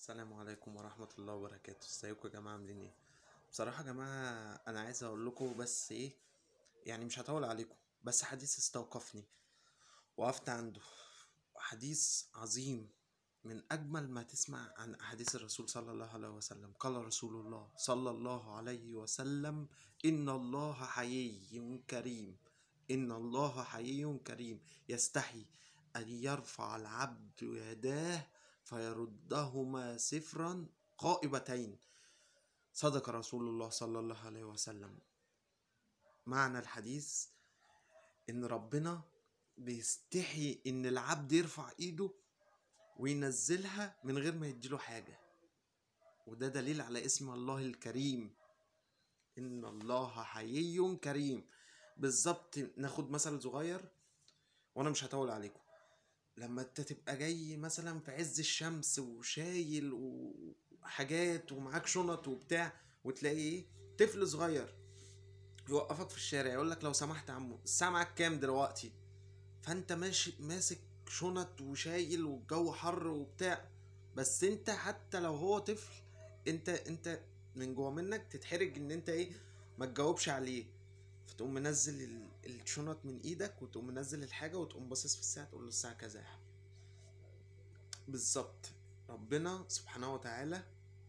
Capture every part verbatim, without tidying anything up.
السلام عليكم ورحمة الله وبركاته. ازيكم يا جماعة؟ عاملين ايه؟ بصراحة يا جماعة انا عايز اقول لكم بس ايه، يعني مش هطول عليكم، بس حديث استوقفني وقفت عنده. حديث عظيم من اجمل ما تسمع عن احاديث الرسول صلى الله عليه وسلم. قال رسول الله صلى الله عليه وسلم: ان الله حيي كريم، ان الله حيي كريم يستحي ان يرفع العبد يداه فيردهما صفرا قائبتين. صدق رسول الله صلى الله عليه وسلم. معنى الحديث ان ربنا بيستحي ان العبد يرفع ايده وينزلها من غير ما يديله حاجة، وده دليل على اسم الله الكريم. ان الله حيي كريم. بالظبط ناخد مثل صغير وانا مش هطول عليكم. لما انت تبقى جاي مثلا في عز الشمس وشايل وحاجات ومعاك شنط وبتاع، وتلاقي ايه؟ طفل صغير يوقفك في الشارع يقول لك: لو سمحت يا عمو، الساعه معاك كام دلوقتي؟ فانت ماشي ماسك شنط وشايل والجو حر وبتاع، بس انت حتى لو هو طفل، انت انت من جوه منك تتحرج ان انت ايه، ما تجاوبش عليه. فتقوم منزل ال- الشنط من ايدك وتقوم منزل الحاجه وتقوم باصص في الساعه تقول له: الساعه كذا يا حبيبي. بالظبط. ربنا سبحانه وتعالى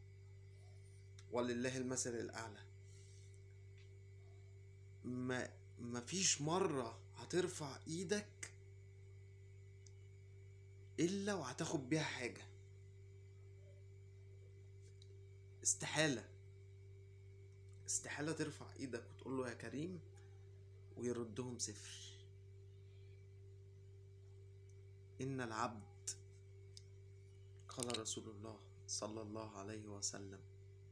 ولله المثل الاعلى. ما مفيش مرة هترفع ايدك الا وهتاخد بيها حاجة. استحالة استحالة ترفع ايدك وتقول له يا كريم ويردهم صفر. ان العبد، قال رسول الله صلى الله عليه وسلم: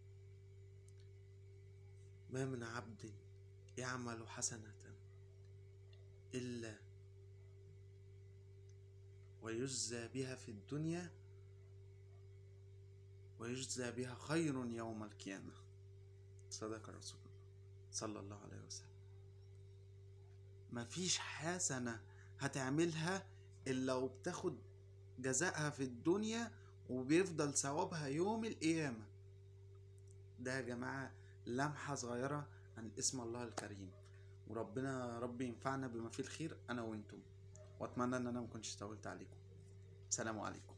ما من عبد يعمل حسنة الا ويجزى بها في الدنيا ويجزى بها خير يوم القيامة. صدق رسول الله صلى الله عليه وسلم. مفيش حسنة هتعملها إلا وبتاخد جزائها في الدنيا وبيفضل ثوابها يوم القيامة. ده يا جماعة لمحة صغيرة عن اسم الله الكريم، وربنا ربي ينفعنا بما فيه الخير أنا وإنتم، وأتمنى إن أنا مكنتش طولت عليكم. سلام عليكم.